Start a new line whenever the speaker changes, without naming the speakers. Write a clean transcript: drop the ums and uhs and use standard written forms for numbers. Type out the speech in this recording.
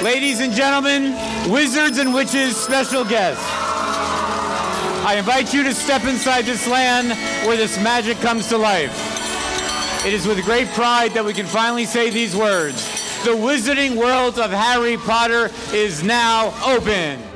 Ladies and gentlemen, wizards and witches, special guests. I invite you to step inside this land where this magic comes to life. It is with great pride that we can finally say these words. The wizarding world of Harry Potter is now open.